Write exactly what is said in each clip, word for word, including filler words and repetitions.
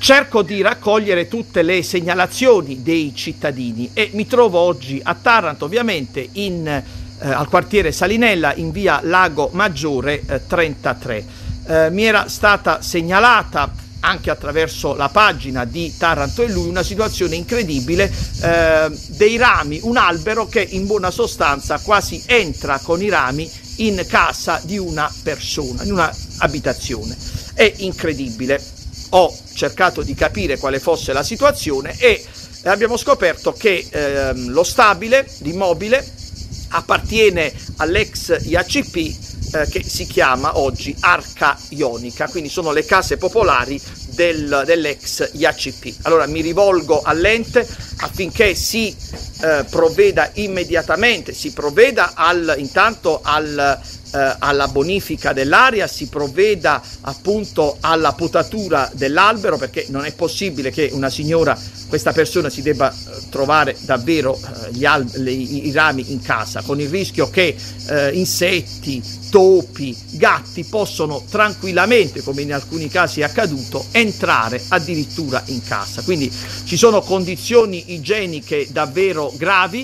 cerco di raccogliere tutte le segnalazioni dei cittadini e mi trovo oggi a Taranto, ovviamente in, eh, al quartiere Salinella, in via Lago Maggiore eh, trentatré. Eh, mi era stata segnalata anche attraverso la pagina di Taranto e Lui una situazione incredibile, eh, dei rami, un albero che in buona sostanza quasi entra con i rami in casa di una persona, in una abitazione. È incredibile. Ho cercato di capire quale fosse la situazione e abbiamo scoperto che eh, lo stabile, l'immobile, appartiene all'ex I A C P eh, che si chiama oggi Arca Ionica, quindi sono le case popolari del, dell'ex I A C P. Allora mi rivolgo all'ente affinché si eh, provveda immediatamente, si provveda al, intanto al Eh, alla bonifica dell'area, si provveda appunto alla potatura dell'albero, perché non è possibile che una signora, questa persona, si debba eh, trovare davvero eh, gli al- le, i, i rami in casa, con il rischio che eh, insetti, topi, gatti possono tranquillamente, come in alcuni casi è accaduto, entrare addirittura in casa. Quindi ci sono condizioni igieniche davvero gravi.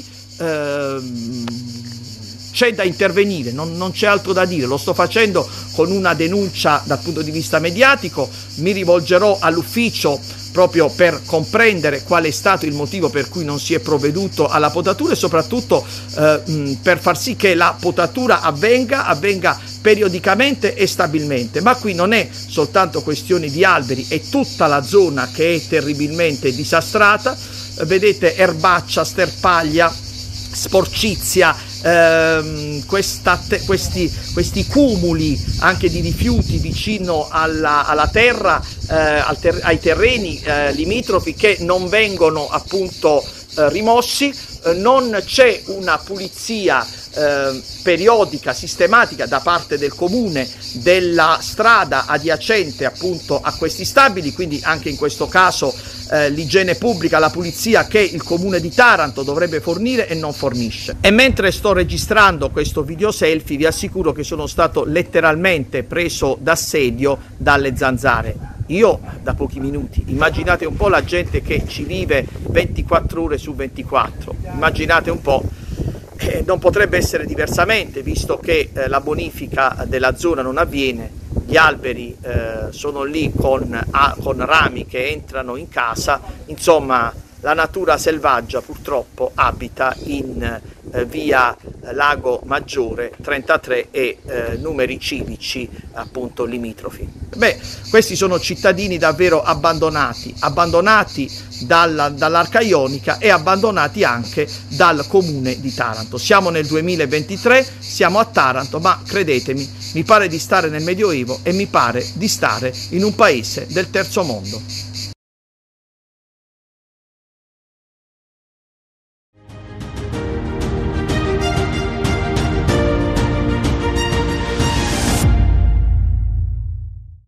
ehm, C'è da intervenire, non, non c'è altro da dire, lo sto facendo con una denuncia dal punto di vista mediatico, mi rivolgerò all'ufficio proprio per comprendere qual è stato il motivo per cui non si è provveduto alla potatura e soprattutto eh, mh, per far sì che la potatura avvenga, avvenga periodicamente e stabilmente. Ma qui non è soltanto questione di alberi, è tutta la zona che è terribilmente disastrata, vedete erbaccia, sterpaglia, sporcizia, ehm, questa te, questi, questi cumuli anche di rifiuti vicino alla, alla terra, eh, al ter, ai terreni eh, limitrofi che non vengono appunto eh, rimossi, eh, non c'è una pulizia eh, periodica, sistematica da parte del comune della strada adiacente appunto a questi stabili, quindi anche in questo caso Eh, l'igiene pubblica, la pulizia che il comune di Taranto dovrebbe fornire e non fornisce. E mentre sto registrando questo video selfie vi assicuro che sono stato letteralmente preso d'assedio dalle zanzare. Io da pochi minuti, immaginate un po' la gente che ci vive ventiquattro ore su ventiquattro, immaginate un po'. Eh, non potrebbe essere diversamente, visto che eh, la bonifica della zona non avviene, gli alberi eh, sono lì con, a, con rami che entrano in casa, insomma la natura selvaggia purtroppo abita in eh, via Lago Maggiore trentatré e eh, numeri civici appunto limitrofi. Beh, questi sono cittadini davvero abbandonati, abbandonati dalla, dall'Arca Ionica e abbandonati anche dal comune di Taranto. Siamo nel duemilaventitré, siamo a Taranto, ma credetemi, mi pare di stare nel Medioevo e mi pare di stare in un paese del terzo mondo.